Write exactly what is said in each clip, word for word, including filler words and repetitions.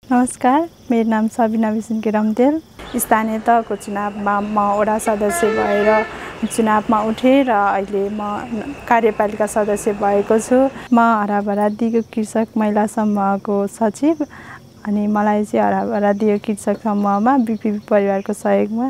नमस्कार, मेरो नाम सबिना रम्तेल। स्थानीय तहको चुनावमा म वडा सदस्य भएर चुनावमा उठेँ र अहिले म कार्यपालिका सदस्य भएको छु। म हराभरा दिगो कृषक महिला समूहको सचिव अनि मलाई चाहिँ हराभरा दिगो कृषक समूहमा बिपी परिवारको सहयोगमा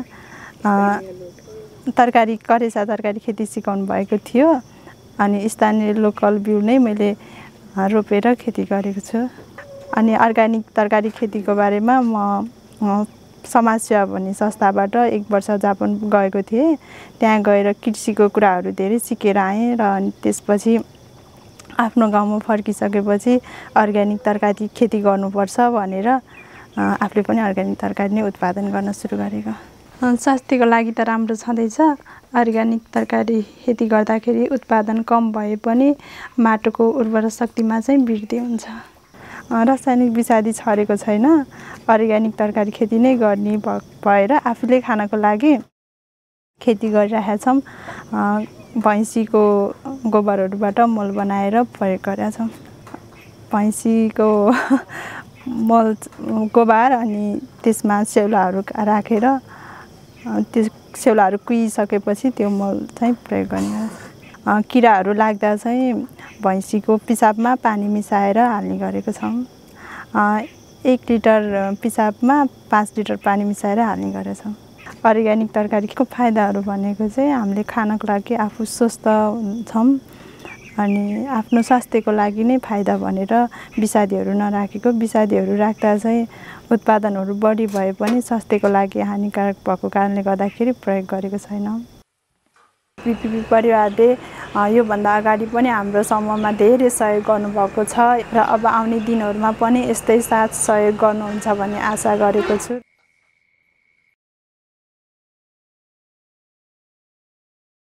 तरकारी करेसा तरकारी खेती सिकाउनु भएको थियो अनि स्थानीय लोकल बिउ नै मैले रोपेर खेती गरेको छु। अनि अर्ग्यानिक तरकारी खेतीको बारेमा म समाजसेवा भन्ने संस्थाबाट एक वर्ष जापान गएको थिएँ। त्यहाँ गएर कृषिको कुराहरू धेरै सिकेर आएँ र अनि त्यसपछि आफ्नो गाउँमा फर्किसकेपछि अर्ग्यानिक तरकारी खेती गर्नुपर्छ भनेर आफूले पनि अर्ग्यानिक तरकारी नै उत्पादन गर्न सुरु गरेको। स्वास्थ्यको लागि त राम्रो छँदैछ। अर्ग्यानिक तरकारी खेती गर्दाखेरि उत्पादन कम भए पनि माटोको उर्वरा शक्तिमा चाहिँ वृद्धि हुन्छ। रासायनिक विषादी छरेको छैन। अर्ग्यानिक तरकारी खेती नै गर्ने भएर आफूले खानको लागि खेती गरिरहेका छौँ। भैँसीको गोबरहरूबाट मल बनाएर प्रयोग गरेका छौँ। भैँसीको मल गोबर अनि त्यसमा स्याउलाहरू राखेर त्यो स्याउलाहरू कुहिसकेपछि त्यो मल चाहिँ प्रयोग गर्ने। किराहरू लाग्दा चाहिँ भैँसीको पिसाबमा पानी मिसाएर हाल्ने गरेको छौँ। एक लिटर पिसाबमा पाँच लिटर पानी मिसाएर हाल्ने गरेका छौँ। अर्ग्यानिक तरकारीको फाइदाहरू भनेको चाहिँ हामीले खानको लागि आफू स्वस्थ हुन्छौँ अनि आफ्नो स्वास्थ्यको लागि नै फाइदा भनेर विषादीहरू नराखेको। विषादीहरू राख्दा चाहिँ उत्पादनहरू बढी भए पनि स्वास्थ्यको लागि हानिकारक भएको कारणले गर्दाखेरि प्रयोग गरेको छैन। बिपी परिवारले योभन्दा अगाडि पनि हाम्रो समूहमा धेरै सहयोग गर्नुभएको छ र अब आउने दिनहरूमा पनि यस्तै साथ सहयोग गर्नुहुन्छ भन्ने आशा गरेको छु।